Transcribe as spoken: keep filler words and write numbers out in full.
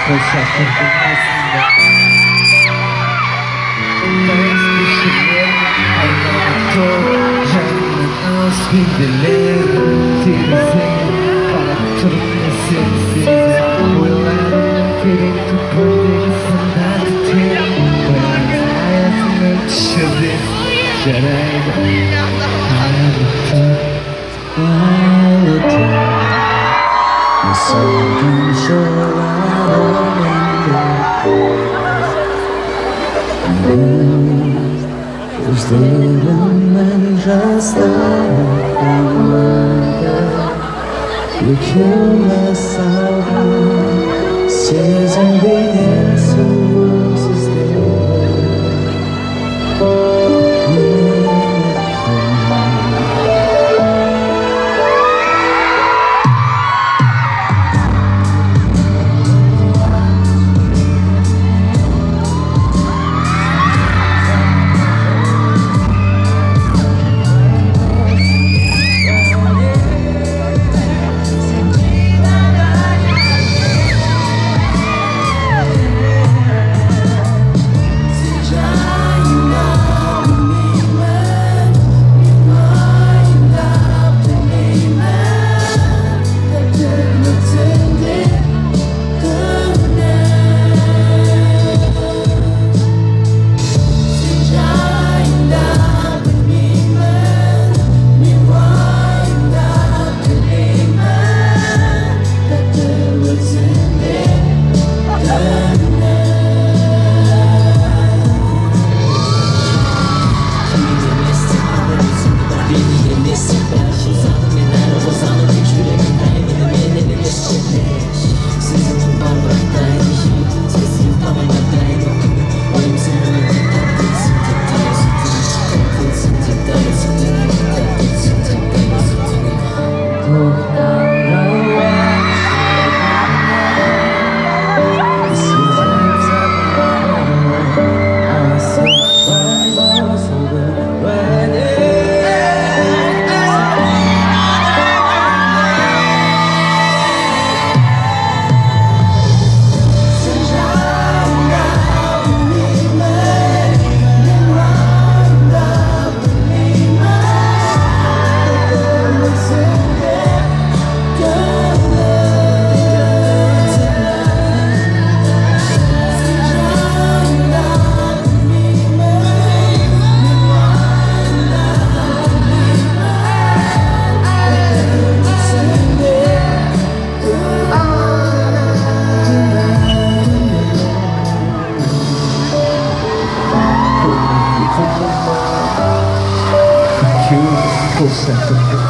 şaşırdım aslında. Ters düşürüm anlattım. Hemen az bildiler Tirizin Baraktırım sensizim Uyulandım Ferin tupurdayım senden tutuyorum Ben hayatımın düşürdüm Şerayda Ağlattım Ağlattım Nasıl gün şolar Gözlerimden rastlanmadı Yükümle saldım Sizin benim sonsuzluğum Full second.